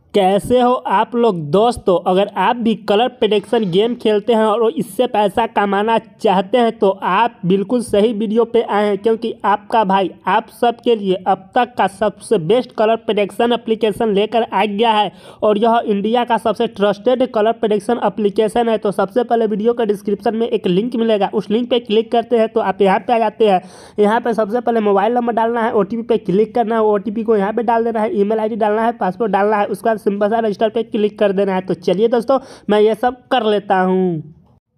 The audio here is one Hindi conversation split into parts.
कैसे हो आप लोग दोस्तों। अगर आप भी कलर प्रेडिक्शन गेम खेलते हैं और इससे पैसा कमाना चाहते हैं तो आप बिल्कुल सही वीडियो पे आए हैं, क्योंकि आपका भाई आप सबके लिए अब तक का सबसे बेस्ट कलर प्रेडिक्शन एप्लीकेशन लेकर आ गया है। और यह इंडिया का सबसे ट्रस्टेड कलर प्रेडिक्शन एप्लीकेशन है। तो सबसे पहले वीडियो के डिस्क्रिप्शन में एक लिंक मिलेगा, उस लिंक पे क्लिक करते हैं तो आप यहाँ पे आ जाते हैं। यहाँ पे सबसे पहले मोबाइल नंबर डालना है, OTP पे क्लिक करना है, OTP को यहाँ पे डाल देना है, ईमेल ID डालना है, पासवर्ड डालना है, उसके बाद सिंपल सा रजिस्टर पे क्लिक कर देना है। तो चलिए दोस्तों मैं ये सब कर लेता हूँ।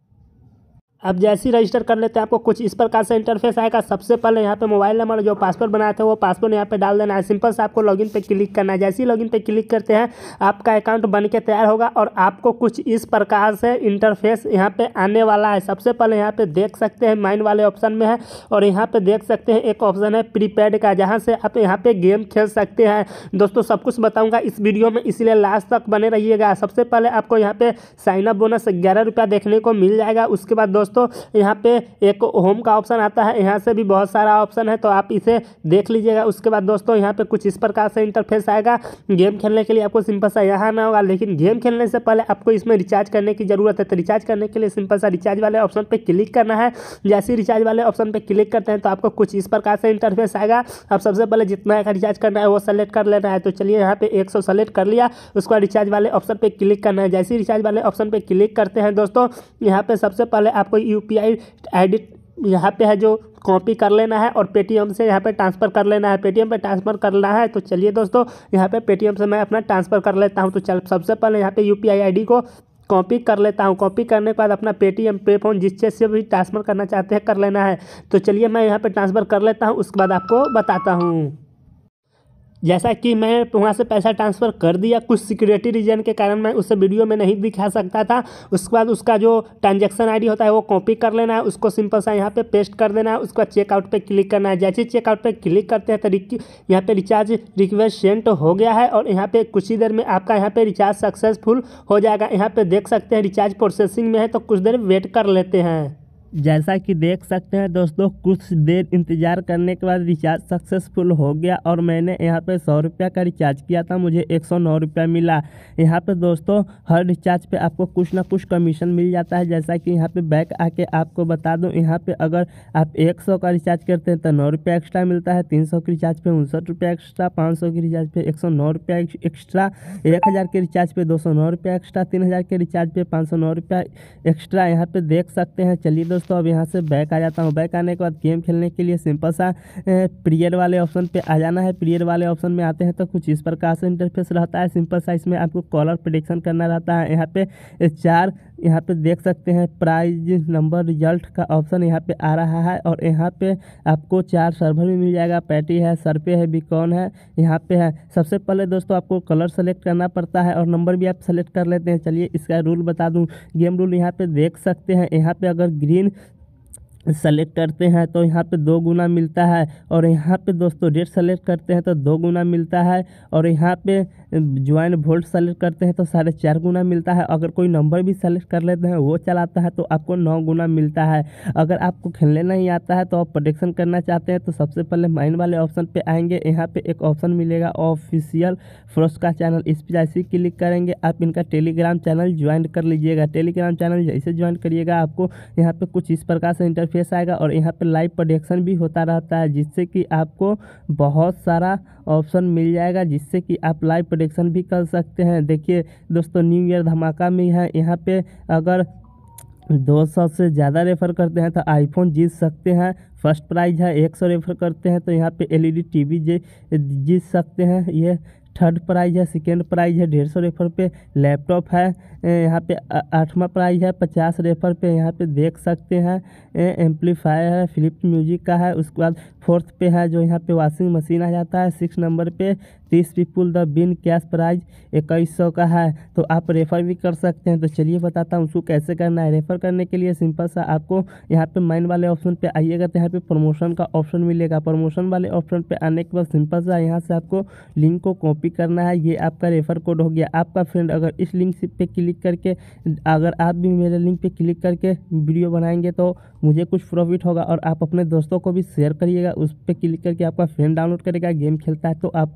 अब जैसे ही रजिस्टर कर लेते हैं आपको कुछ इस प्रकार से इंटरफेस आएगा। सबसे पहले यहाँ पे मोबाइल नंबर जो पासवर्ड बनाया था वो पासवर्ड यहाँ पे डाल देना है। सिंपल से आपको लॉगिन पे क्लिक करना है। जैसे ही लॉगिन पे क्लिक करते हैं आपका अकाउंट बन के तैयार होगा और आपको कुछ इस प्रकार से इंटरफेस यहाँ पे आने वाला है। सबसे पहले यहाँ पे देख सकते हैं माइंड वाले ऑप्शन में है, और यहाँ पे देख सकते हैं एक ऑप्शन है प्रीपेड का, जहाँ से आप यहाँ पे गेम खेल सकते हैं। दोस्तों सब कुछ बताऊँगा इस वीडियो में, इसलिए लास्ट तक बने रहिएगा। सबसे पहले आपको यहाँ पे साइन अप बोनस 11 रुपया देखने को मिल जाएगा। उसके बाद दोस्तों यहाँ पे एक होम का ऑप्शन आता है, यहाँ से भी बहुत सारा ऑप्शन है तो आप इसे देख लीजिएगा। उसके बाद दोस्तों यहाँ पे कुछ इस प्रकार से इंटरफेस आएगा। गेम खेलने के लिए आपको सिंपल सा यहाँ आना होगा, लेकिन गेम खेलने से पहले आपको इसमें रिचार्ज करने की ज़रूरत है। तो रिचार्ज करने के लिए सिंपल सा रिचार्ज वाले ऑप्शन पर क्लिक करना है। जैसे ही रिचार्ज वाले ऑप्शन पर क्लिक करते हैं तो आपको कुछ इस प्रकार से इंटरफेस आएगा। अब सबसे पहले जितना का रिचार्ज करना है वो सेलेक्ट कर लेना है। तो चलिए यहाँ पे 100 सेलेक्ट कर लिया। उसके बाद रिचार्ज वाले ऑप्शन पे क्लिक करना है। जैसे ही रिचार्ज वाले ऑप्शन पे क्लिक करते हैं दोस्तों यहाँ पे सबसे पहले आपको UPI ID यहाँ पे है जो कॉपी कर लेना है और पेटीएम से यहाँ पे ट्रांसफ़र कर लेना है। पेटीएम पे ट्रांसफ़र करना है तो चलिए दोस्तों यहाँ पे पेटीएम से मैं अपना ट्रांसफ़र कर लेता हूँ। तो चल सबसे पहले यहाँ पे UPI ID को कॉपी कर लेता हूँ। कॉपी करने के बाद अपना पेटीएम पे फोन जिससे से भी ट्रांसफ़र करना चाहते हैं कर लेना है। तो चलिए मैं यहाँ पे ट्रांसफ़र कर लेता हूँ, उसके बाद आपको बताता हूँ। जैसा कि मैं वहाँ से पैसा ट्रांसफ़र कर दिया, कुछ सिक्योरिटी रीजन के कारण मैं उसे वीडियो में नहीं दिखा सकता था। उसके बाद उसका जो ट्रांजैक्शन ID होता है वो कॉपी कर लेना है, उसको सिंपल सा यहाँ पे पेस्ट कर देना है। उसके बाद चेकआउट पे क्लिक करना है। जैसे ही चेकआउट पे क्लिक करते हैं तो यहाँ पे रिचार्ज रिक्वेस्ट सेंड हो गया है और यहाँ पे कुछ ही देर में आपका यहाँ पे रिचार्ज सक्सेसफुल हो जाएगा। यहाँ पे देख सकते हैं रिचार्ज प्रोसेसिंग में है, तो कुछ देर वेट कर लेते हैं। जैसा कि देख सकते हैं दोस्तों कुछ देर इंतज़ार करने के बाद रिचार्ज सक्सेसफुल हो गया और मैंने यहाँ पे 100 रुपया का रिचार्ज किया था, मुझे 109 रुपया मिला। यहाँ पे दोस्तों हर रिचार्ज पे आपको कुछ ना कुछ कमीशन मिल जाता है। जैसा कि यहाँ पे बैक आके आपको बता दूँ, यहाँ पे अगर आप 100 का रिचार्ज करते हैं तो 9 रुपया एक्स्ट्रा मिलता है, 300 के रिचार्ज पे 59 रुपया एक्स्ट्रा, 500 के रिचार्ज पे 109 रुपया एक्स्ट्रा, 1000 के रिचार्ज पे 209 रुपया एक्स्ट्रा, 3000 के रिचार्ज पे 509 रुपया एक्स्ट्रा। यहाँ पे देख सकते हैं। चलिए दोस्तों अब यहाँ से बैक आ जाता हूँ। बैक आने के बाद गेम खेलने के लिए सिंपल सा पीरियड वाले ऑप्शन पे आ जाना है। पीरियड वाले ऑप्शन में आते हैं तो कुछ इस प्रकार से इंटरफेस रहता है। सिंपल सा इसमें आपको कलर प्रेडिक्शन करना रहता है। यहाँ पे 4 यहाँ पे देख सकते हैं प्राइज नंबर रिजल्ट का ऑप्शन यहाँ पे आ रहा है और यहाँ पे आपको 4 सर्वर भी मिल जाएगा। पैटी है, सरपे है, बीकॉन है, यहाँ पे है। सबसे पहले दोस्तों आपको कलर सेलेक्ट करना पड़ता है और नंबर भी आप सेलेक्ट कर लेते हैं। चलिए इसका रूल बता दूं। गेम रूल यहाँ पे देख सकते हैं। यहाँ पे अगर ग्रीन सेलेक्ट करते हैं तो यहाँ पे 2 गुना मिलता है और यहाँ पे दोस्तों रेड सेलेक्ट करते हैं तो 2 गुना मिलता है और यहाँ पे ज्वाइन वोल्ट सेलेक्ट करते हैं तो 4.5 गुना मिलता है। अगर कोई नंबर भी सेलेक्ट कर लेते हैं वो चलाता है तो आपको 9 गुना मिलता है। अगर आपको खेलने नहीं आता है तो आप प्रेडिक्शन करना चाहते हैं तो सबसे पहले माइन वाले ऑप्शन पे आएंगे। यहाँ पे एक ऑप्शन मिलेगा ऑफिशियल फ्रोस्ट का चैनल, इस पर जैसे क्लिक करेंगे आप इनका टेलीग्राम चैनल ज्वाइन कर लीजिएगा। टेलीग्राम चैनल जैसे ज्वाइन करिएगा आपको यहाँ पे कुछ इस प्रकार से इंटरफेस आएगा और यहाँ पे लाइव प्रेडिक्शन भी होता रहता है, जिससे कि आपको बहुत सारा ऑप्शन मिल जाएगा, जिससे कि आप लाइव प्रेडिक्शन भी कर सकते हैं। देखिए दोस्तों न्यू ईयर धमाका में है, यहाँ पे अगर 200 से ज़्यादा रेफ़र करते हैं तो आईफोन जीत सकते हैं। फर्स्ट प्राइज है। 100 रेफ़र करते हैं तो यहाँ पे LED TV जीत सकते हैं। ये थर्ड प्राइज है। सेकेंड प्राइज है 150 रेफर पे लैपटॉप है। यहाँ पे 8वां प्राइज है 50 रेफर पे। यहाँ पे देख सकते हैं एम्पलीफायर है, फिलिप्स म्यूजिक का है। उसके बाद 4th पे है जो यहाँ पे वॉशिंग मशीन आ जाता है। 6 नंबर पे 30 पीपुल द बिन कैश प्राइज 2100 का है, तो आप रेफ़र भी कर सकते हैं। तो चलिए बताता हूँ उसको कैसे करना है। रेफ़र करने के लिए सिंपल सा आपको यहाँ पे माइन वाले ऑप्शन पे आइएगा तो यहाँ पे प्रमोशन का ऑप्शन मिलेगा। प्रमोशन वाले ऑप्शन पे आने के बाद सिंपल सा यहाँ से आपको लिंक को कॉपी करना है। ये आपका रेफ़र कोड हो गया। आपका फ्रेंड अगर इस लिंक पे क्लिक करके, अगर आप भी मेरे लिंक पे क्लिक करके वीडियो बनाएंगे तो मुझे कुछ प्रॉफिट होगा, और आप अपने दोस्तों को भी शेयर करिएगा। उस पर क्लिक करके आपका फ्रेंड डाउनलोड करेगा, गेम खेलता है तो आपको भी प्रॉफिट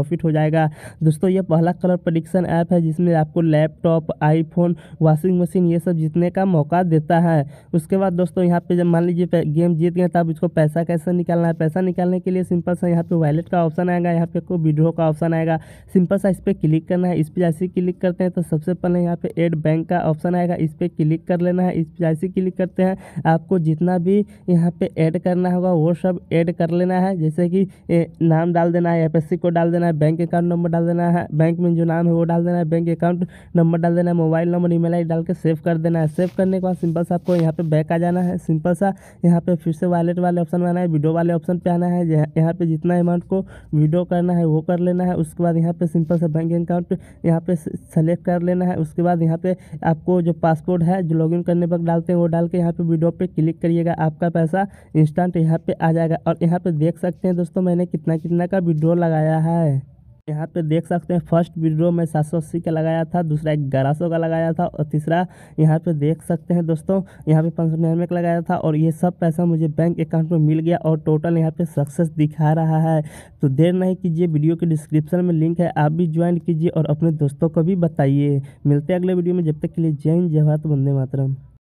प्रॉफिट हो जाएगा। दोस्तों ये पहला कलर प्रेडिक्शन ऐप है जिसमें आपको लैपटॉप, आईफोन, वॉशिंग मशीन ये सब जीतने का मौका देता है। उसके बाद दोस्तों यहाँ पे जब मान लीजिए गेम जीत गए, तब इसको पैसा कैसे निकालना है। पैसा निकालने के लिए सिंपल सा यहाँ पे वॉलेट का ऑप्शन आएगा, यहाँ पे कोई विड्रॉ का ऑप्शन आएगा। सिंपल सा इस पर क्लिक करना है। इस पर जैसे क्लिक करते हैं तो सबसे पहले यहाँ पे ऐड बैंक का ऑप्शन आएगा, इस पर क्लिक कर लेना है। इस पर जैसे क्लिक करते हैं आपको जितना भी यहाँ पे ऐड करना होगा वो सब ऐड कर लेना है। जैसे कि नाम डाल देना है, एफएससी कोड डाल देना है, बैंक अकाउंट नंबर डाल देना है, बैंक में जो नाम है वो डाल देना है, बैंक अकाउंट नंबर डाल देना है, मोबाइल नंबर, ईमेल आईडी डाल के सेव कर देना है। सेव करने के बाद सिंपल सा आपको यहाँ पे बैक आ जाना है। सिंपल सा यहाँ पे फिर से वॉलेट वाले ऑप्शन में आना है, वीडियो वाले ऑप्शन पे आना है। यहाँ पे जितना अमाउंट को विड्रॉ करना है वो कर लेना है। उसके बाद यहाँ पे सिंपल सा बैंक अकाउंट यहाँ पे सेलेक्ट कर लेना है। उसके बाद यहाँ पे आपको जो पासवर्ड है जो लॉगिन करने पर डालते हैं वो डाल के यहाँ पे विड्रॉ पे क्लिक करिएगा, आपका पैसा इंस्टेंट यहाँ पे आ जाएगा। और यहाँ पे देख सकते हैं दोस्तों मैंने कितना कितना का विड्रॉ लगाया है। यहाँ पे देख सकते हैं फर्स्ट विड्रॉ में 780 का लगाया था, दूसरा 1100 का लगाया था और तीसरा यहाँ पे देख सकते हैं दोस्तों यहाँ पे 599 का लगाया था। और ये सब पैसा मुझे बैंक अकाउंट में मिल गया और टोटल यहाँ पे सक्सेस दिखा रहा है। तो देर नहीं कीजिए, वीडियो के डिस्क्रिप्शन में लिंक है, आप भी ज्वाइन कीजिए और अपने दोस्तों को भी बताइए। मिलते हैं अगले वीडियो में, जब तक के लिए जय हिंद, जय भारत, वंदे मातरम।